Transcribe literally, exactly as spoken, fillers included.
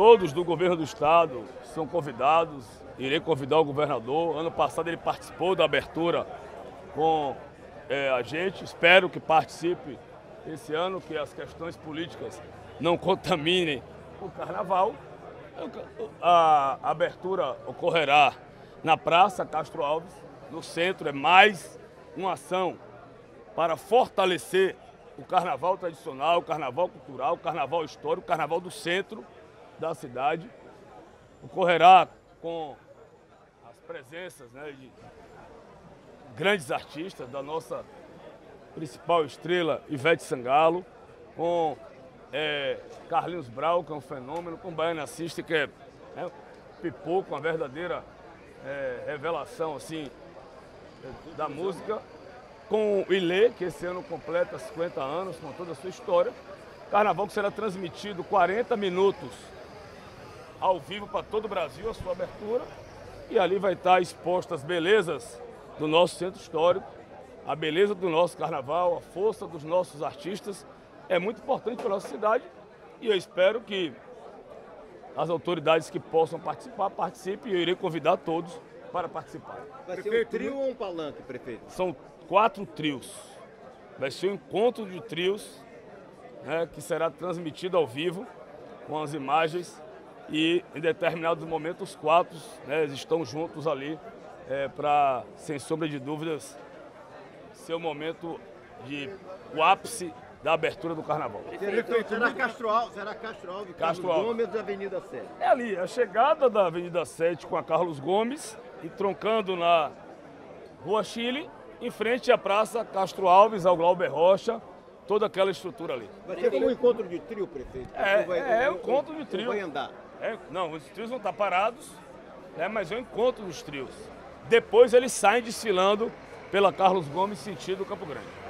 Todos do governo do estado são convidados, irei convidar o governador. Ano passado ele participou da abertura com é, a gente, espero que participe esse ano, que as questões políticas não contaminem o carnaval. A abertura ocorrerá na Praça Castro Alves, no centro. É mais uma ação para fortalecer o carnaval tradicional, o carnaval cultural, o carnaval histórico, o carnaval do centro da cidade. Ocorrerá com as presenças, né, de grandes artistas, da nossa principal estrela, Ivete Sangalo, com é, Carlinhos Brau, que é um fenômeno, com Baiana System, que é, é Pipoco, uma verdadeira é, revelação assim, da música, com o Ilê, que esse ano completa cinquenta anos, com toda a sua história. Carnaval que será transmitido quarenta minutos ao vivo para todo o Brasil, a sua abertura. E ali vai estar expostas as belezas do nosso centro histórico, a beleza do nosso carnaval, a força dos nossos artistas. É muito importante para a nossa cidade e eu espero que as autoridades que possam participar, participem, e eu irei convidar todos para participar. Vai ser um trio ou um palanque, prefeito? São quatro trios. Vai ser um encontro de trios, né, que será transmitido ao vivo com as imagens e em determinados momentos os quatro, né, estão juntos ali é, para, sem sombra de dúvidas, ser o momento de o ápice da abertura do carnaval. Prefeito, será Castro Alves, será Castro Alves, Carlos Castro Alves. Gomes da Avenida sete. É ali, a chegada da Avenida sete com a Carlos Gomes e troncando na Rua Chile, em frente à Praça Castro Alves, ao Glauber Rocha, toda aquela estrutura ali. Vai ser como um encontro de trio, prefeito? É, vai, é, é um ou- encontro de ou trio. vai andar? É, não, os trios vão estar parados, né, mas é um encontro dos trios. Depois eles saem desfilando pela Carlos Gomes, sentido Campo Grande.